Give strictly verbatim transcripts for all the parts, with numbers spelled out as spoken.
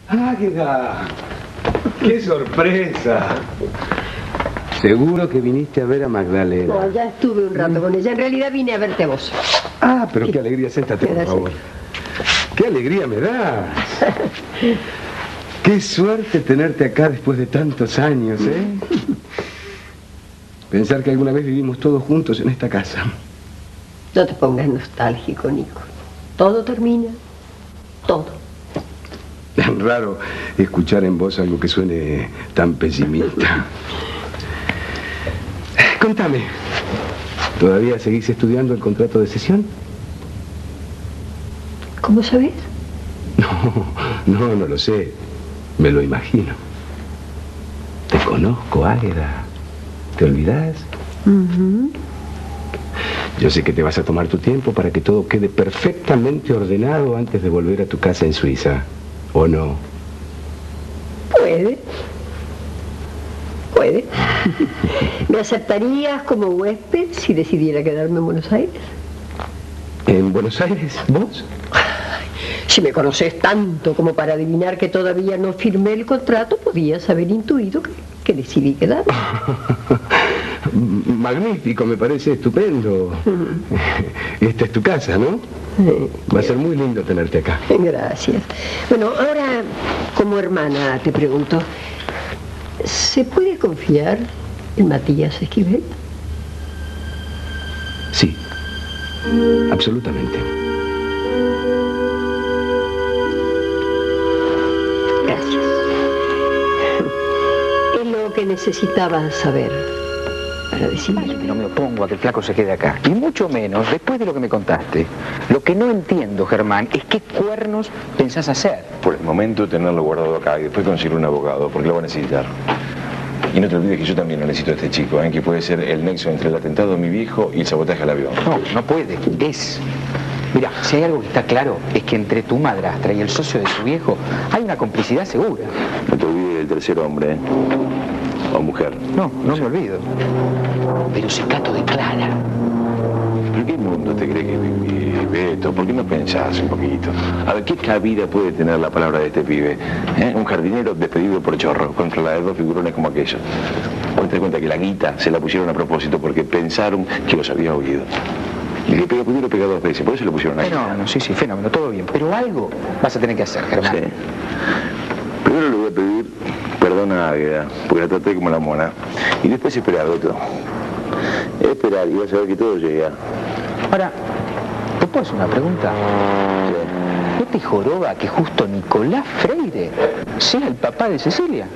¡Águeda! ¡Qué sorpresa! Seguro que viniste a ver a Magdalena. No, ya estuve un rato con ella. En realidad vine a verte a vos. Ah, pero qué alegría. Siéntate, por favor. ¡Qué alegría me das! ¡Qué suerte tenerte acá después de tantos años, eh! Pensar que alguna vez vivimos todos juntos en esta casa. No te pongas nostálgico, Nico. Todo termina. Todo. Es raro escuchar en vos algo que suene tan pesimista. Contame, ¿todavía seguís estudiando el contrato de cesión? ¿Cómo sabés? No, no, no lo sé. Me lo imagino. Te conozco, Águeda. ¿Te olvidás? Uh-huh. Yo sé que te vas a tomar tu tiempo para que todo quede perfectamente ordenado antes de volver a tu casa en Suiza. ¿O no? Puede. Puede. ¿Me aceptarías como huésped si decidiera quedarme en Buenos Aires? ¿En Buenos Aires? ¿Vos? Si me conoces tanto como para adivinar que todavía no firmé el contrato, podías haber intuido que, que decidí quedar. Magnífico, me parece estupendo. Uh-huh. Esta es tu casa, ¿no? Sí. Va a ser muy lindo tenerte acá. Gracias. Bueno, ahora, como hermana, te pregunto, ¿se puede confiar en Matías Esquivel? Sí, absolutamente. Gracias. Es lo que necesitaba saber para decirme. No me opongo a que el flaco se quede acá, y mucho menos después de lo que me contaste. Lo que no entiendo, Germán, es qué cuernos pensás hacer. Por el momento tenerlo guardado acá y después conseguir un abogado, porque lo va a necesitar. Y no te olvides que yo también lo necesito a este chico, ¿eh? Que puede ser el nexo entre el atentado de mi viejo y el sabotaje al avión. No, no puede, es. Mira, si hay algo que está claro, es que entre tu madrastra y el socio de su viejo hay una complicidad segura. No te olvides del tercer hombre, ¿eh? O mujer. No, no me olvido. Pero si Cato declara. ¿Pero qué mundo te cree que vive, Beto? ¿Por qué no pensás un poquito? A ver, ¿qué cabida puede tener la palabra de este pibe? ¿Eh? Un jardinero despedido por chorro, contra la de dos figurones como aquellos. Vos te das cuenta que la guita se la pusieron a propósito porque pensaron que los había oído. Y el que pega primero pega dos veces, por eso lo pusieron ahí. Fenómeno, sí, sí, fenómeno, todo bien. Pero algo vas a tener que hacer, Germán. Sí. Primero le voy a pedir perdón a Águeda, porque la traté como la mona. Y después esperar, Beto. Esperar y vas a ver que todo llega. Ahora, ¿te puedo hacer una pregunta? ¿No te joroba que justo Nicolás Freire sea el papá de Cecilia?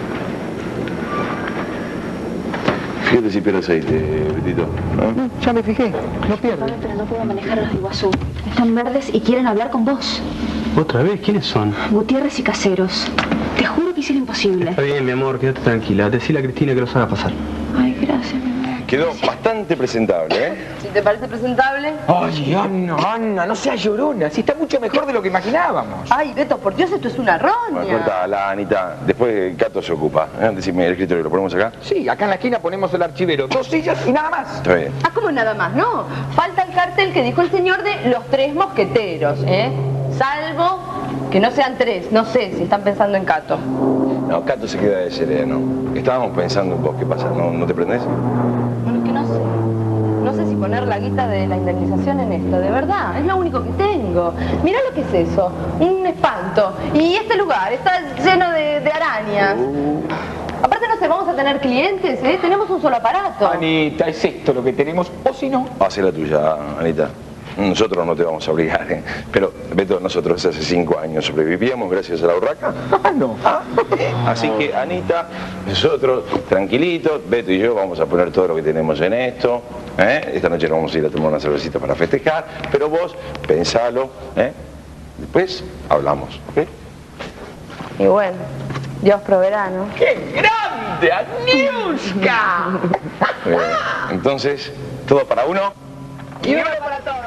Fíjate si pierdes aceite, Betito. ¿No? No, ya me fijé, no pierdo. Pero no puedo manejar los de Iguazú. Están verdes y quieren hablar con vos. ¿Otra vez? ¿Quiénes son? Gutiérrez y Caseros. Te juro que hice lo imposible. Está bien, mi amor, quédate tranquila. Decile a Cristina que los haga pasar. Ay, gracias, mi amor. Quedó bastante presentable, ¿eh? Si te parece presentable. Ay, Ana, Ana, no seas llorona. Si está mucho mejor de lo que imaginábamos. Ay, Beto, por Dios, esto es una roña. Bueno, cortala, Anita. Después Cato se ocupa. ¿Eh? Decime, el escritorio, ¿lo ponemos acá? Sí, acá en la esquina ponemos el archivero. Dos sillas y nada más. Está bien. Ah, ¿cómo nada más? No. Falta el cartel que dijo el señor de los tres mosqueteros, ¿eh? Salvo que no sean tres. No sé si están pensando en Cato. No, Cato se queda de sereno. Estábamos pensando en vos. ¿Qué pasa? ¿No, no te prendés? Bueno, que no sé. No sé si poner la guita de la indemnización en esto, de verdad. Es lo único que tengo. Mirá lo que es eso. Un espanto. Y este lugar está lleno de, de arañas. Uh. Aparte no sé, vamos a tener clientes, ¿eh? Tenemos un solo aparato. Anita, es esto lo que tenemos, o si no... Hacé la tuya, Anita. Nosotros no te vamos a obligar, ¿eh? Pero, Beto, nosotros hace cinco años sobrevivíamos gracias a la urraca. Ah, no. Ah, así que, Anita, nosotros, tranquilitos, Beto y yo vamos a poner todo lo que tenemos en esto. ¿eh? Esta noche nos vamos a ir a tomar una cervecita para festejar, pero vos, pensalo, ¿eh? Después hablamos, ¿ok? Y bueno, Dios proveerá, ¿no? ¡Qué grande, Aniushka! Eh, entonces, todo para uno. ¡Y uno para todos!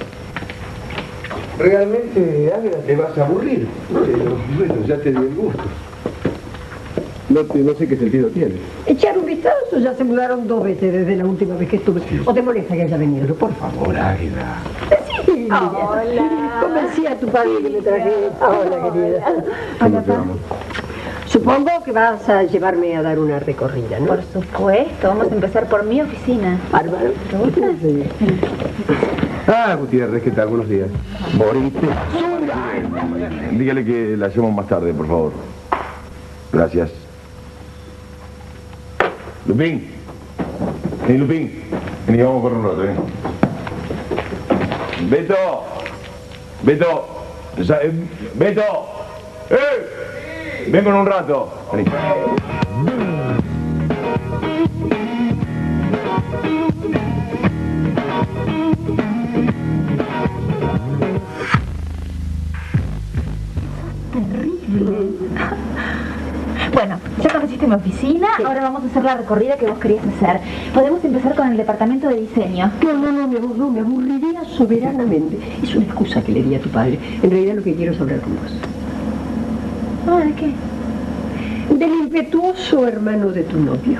Realmente, Águeda, te vas a aburrir. Pero bueno, ya te di el gusto. No, te, no sé qué sentido tiene. Echar un vistazo, ya se mudaron dos veces desde la última vez que estuve. ¿O te molesta que haya venido? Por favor. Por Águeda. Sí, Hola. Convencí a tu padre que me trajera. Hola, querida. Hola, papá. Supongo que vas a llevarme a dar una recorrida, ¿no? Por supuesto, vamos a empezar por mi oficina. Bárbaro. ¿Te gusta? Ah, Gutiérrez, ¿qué tal? Buenos días. ¿Moriste? Dígale que la hacemos más tarde, por favor. Gracias. Lupín. Vení, Lupín. Vení, vamos a correr un rato, vení. Beto. Beto. Ya, eh, Beto. ¡Eh! Ven con un rato. Vení. Bueno, ya conociste mi oficina, sí. Ahora vamos a hacer la recorrida que vos querías hacer. Podemos empezar con el departamento de diseño. No, no, no, mi amor, no, me aburriría soberanamente. Es una excusa que le di a tu padre. En realidad lo que quiero es hablar con vos. Ah, ¿de qué? Del impetuoso hermano de tu novio.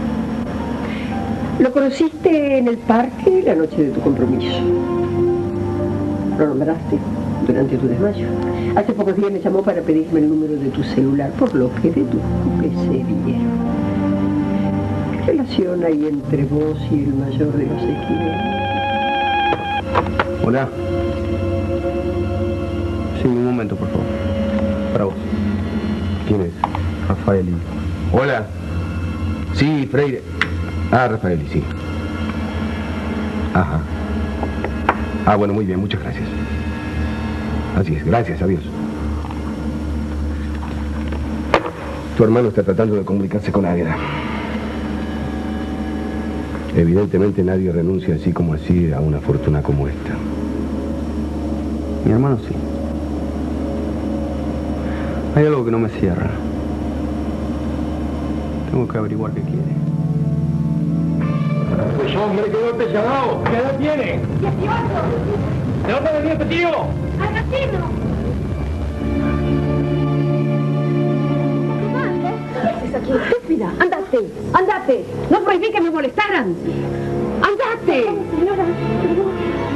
Lo conociste en el parque la noche de tu compromiso. Lo nombraste durante tu desmayo. Hace pocos días me llamó para pedirme el número de tu celular, por lo que deduzco que se vieron. ¿Qué relación hay entre vos y el mayor de los Esquivel? Hola. Sí, un momento, por favor. Para vos. ¿Quién es? Rafaeli. Hola. Sí, Freire. Ah, Rafaeli, sí. Ajá. Ah, bueno, muy bien, muchas gracias. Así es, gracias, adiós. Tu hermano está tratando de comunicarse con Águeda. Evidentemente nadie renuncia así como así a una fortuna como esta. Mi hermano sí. Hay algo que no me cierra. Tengo que averiguar qué quiere. Pues hombre, qué golpe se ha dado. ¿Qué edad tiene? dieciocho. ¿De dónde venía este tío? ¡Al casino! ¿Qué haces aquí, estúpida? ¡Andate! ¡Andate! ¡No prohibí que me molestaran! ¡Andate! Señora, perdón.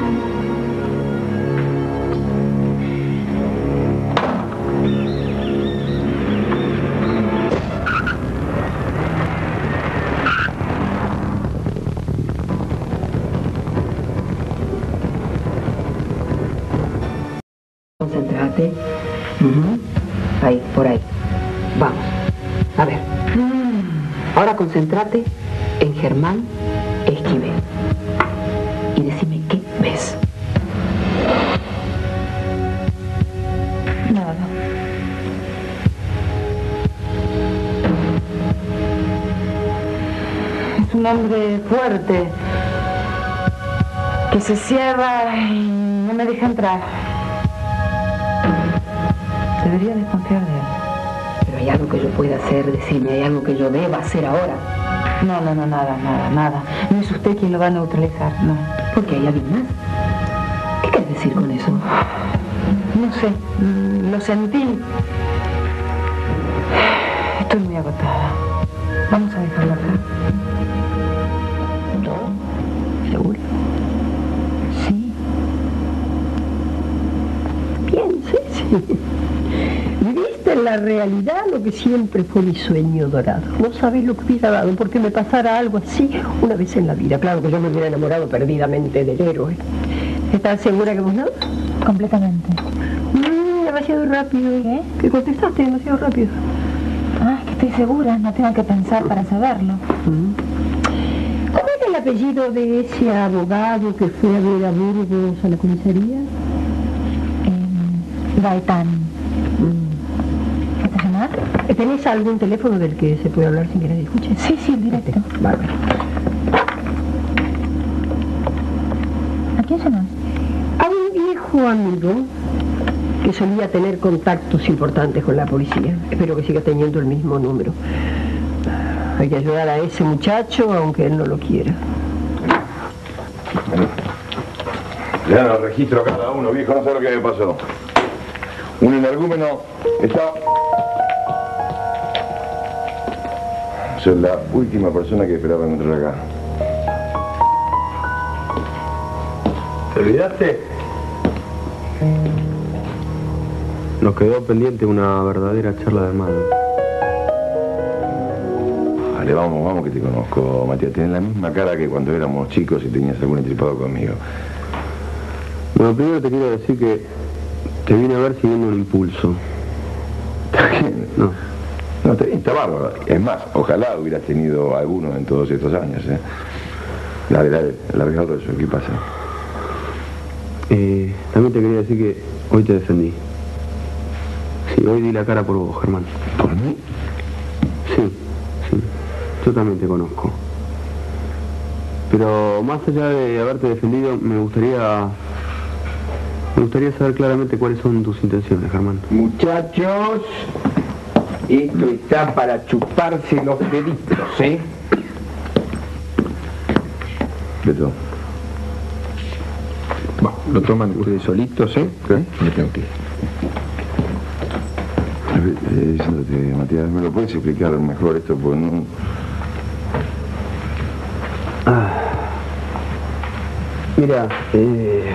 Concéntrate. Uh-huh. Ahí, por ahí. Vamos. A ver. Ahora concéntrate en Germán Esquivel. Y decime qué ves. Nada. Es un hombre fuerte que se cierra y no me deja entrar. Debería desconfiar de él. Pero hay algo que yo pueda hacer, decime, hay algo que yo deba hacer ahora. No, no, no, nada, nada, nada. No es usted quien lo va a neutralizar, no. ¿Por qué hay alguien más? ¿Qué quieres decir con eso? No sé, mm, lo sentí. Estoy muy agotada. Vamos a dejarlo acá. ¿No? ¿Seguro? Sí. Piense, sí. Viviste en la realidad lo que siempre fue mi sueño dorado. No sabes lo que hubiera dado porque me pasara algo así una vez en la vida. Claro que yo me hubiera enamorado perdidamente del héroe. ¿Estás segura que vos no? Completamente. Mm, demasiado rápido. ¿Qué? Que contestaste demasiado rápido. Ah, es que estoy segura, no tengo que pensar para saberlo. Mm. ¿Cómo era el apellido de ese abogado que fue a ver a Burgos a la comisaría? Eh, Gaetán. Mm. ¿Vas a llamar? ¿Tenés algún teléfono del que se puede hablar sin que nadie escuche? Sí, sí, el directo. Bárbaro. ¿A quién llamas? A un viejo amigo que solía tener contactos importantes con la policía. Espero que siga teniendo el mismo número. Hay que ayudar a ese muchacho, aunque él no lo quiera. Le dan el registro a cada uno, viejo, no sé lo que me pasó. Un energúmeno está... Soy la última persona que esperaba encontrar acá. ¿Te olvidaste? Nos quedó pendiente una verdadera charla de hermano. Vale, vamos, vamos que te conozco, Matías. Tienes la misma cara que cuando éramos chicos y tenías algún entripado conmigo. Bueno, primero te quiero decir que te vine a ver siguiendo un impulso. ¿Está bien? No. No, está bien, está bárbaro. Es más, ojalá hubieras tenido alguno en todos estos años, ¿eh? Dale, dale, larga todo eso, ¿qué pasa? Eh, también te quería decir que hoy te defendí. Sí, hoy di la cara por vos, Germán. ¿Por mí? Sí, sí. Yo también te conozco. Pero más allá de haberte defendido, me gustaría... Me gustaría saber claramente cuáles son tus intenciones, Germán. Muchachos, esto está para chuparse los deditos, ¿eh? Beto. Bueno, lo toman ustedes solitos, ¿eh? ¿Qué? Me tengo que ir. A ver, eh, diciéndote, Matías, ¿me lo puedes explicar mejor esto? Porque no... Ah. Mira, eh...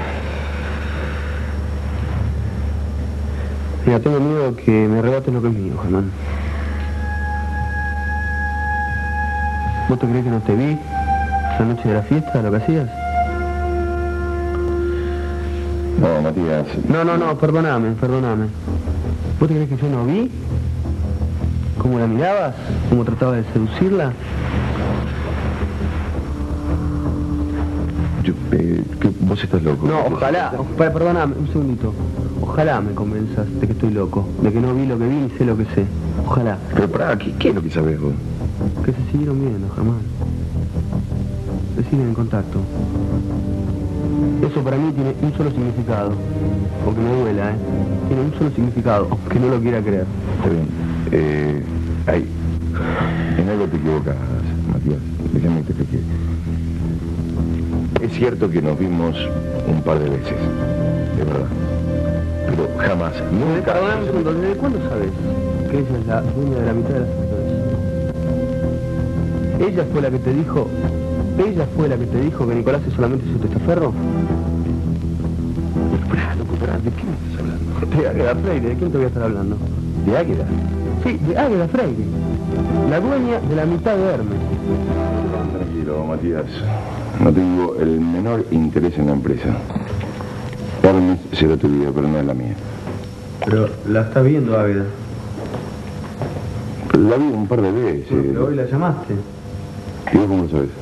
Mira, tengo miedo que me arrebates lo que es mío, Germán. ¿Vos te crees que no te vi esa noche de la fiesta, lo que hacías? No, Matías... No, no, no, perdóname, perdóname. ¿Vos te crees que yo no vi? ¿Cómo la mirabas? ¿Cómo tratabas de seducirla? Yo, eh, que vos estás loco. No, ojalá, ojalá, perdóname, un segundito. Ojalá me convenzas de que estoy loco, de que no vi lo que vi ni sé lo que sé. Ojalá. Pero pará, ¿qué, qué es lo que sabés vos? Que se siguieron viendo, Germán. Se siguen en contacto. Eso para mí tiene un solo significado. Aunque me duela, ¿eh? Tiene un solo significado, aunque no lo quiera creer. Está bien. Eh, ahí. En algo te equivocas, Matías. Déjame que te explique. Es cierto que nos vimos un par de veces. De verdad. Pero jamás, nunca... Perdóname un segundo, ¿desde cuándo sabes que ella es la dueña de la mitad de las acciones? ¿Ella fue la que te dijo... ¿Ella fue la que te dijo que Nicolás es solamente su testaferro? Pará, loco, pará, ¿de qué me estás hablando? De Águeda Freire, ¿de quién te voy a estar hablando? ¿De Águeda? Sí, de Águeda Freire. La dueña de la mitad de Hermes. Tranquilo, Matías. No tengo el menor interés en la empresa. Hermes será tu vida, pero no es la mía. Pero la estás viendo, Águeda. La vi un par de veces. Pero hoy la llamaste. ¿Y vos cómo lo sabes?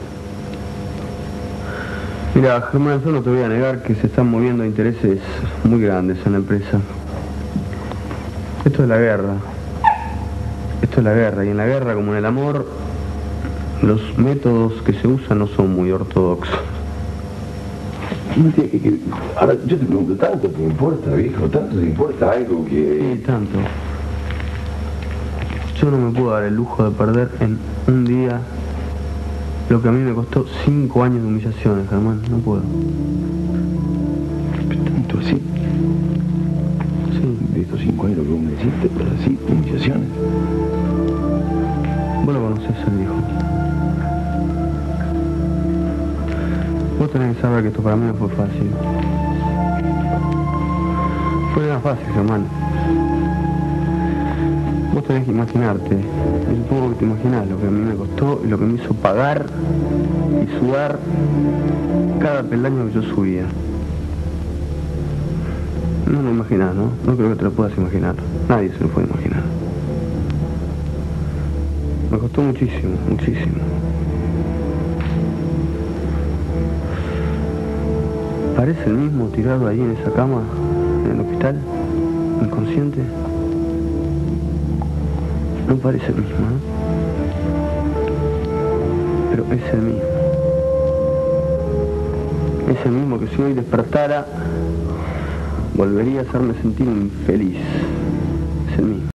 Mira, Germán, yo no te voy a negar que se están moviendo intereses muy grandes en la empresa. Esto es la guerra. Esto es la guerra. Y en la guerra, como en el amor, los métodos que se usan no son muy ortodoxos. Que, que, ahora yo te pregunto, ¿tanto te importa, viejo? ¿Tanto te importa algo que...? Sí, tanto. Yo no me puedo dar el lujo de perder en un día lo que a mí me costó cinco años de humillaciones, Germán. No puedo. ¿Tanto así? Sí. De estos cinco años lo que vos me hiciste, pero así, humillaciones. Vos lo conocés, el viejo. Vos tenés que saber que esto para mí no fue fácil. Fue nada fácil, Germán. Vos tenés que imaginarte, y supongo que te imaginás lo que a mí me costó y lo que me hizo pagar y sudar cada peldaño que yo subía. No lo imaginás, ¿no? No creo que te lo puedas imaginar. Nadie se lo puede imaginar. Me costó muchísimo, muchísimo. ¿Parece el mismo tirado ahí en esa cama, en el hospital, inconsciente? No parece el mismo, ¿no? Pero es el mismo. Es el mismo que si hoy despertara, volvería a hacerme sentir infeliz. Es el mismo.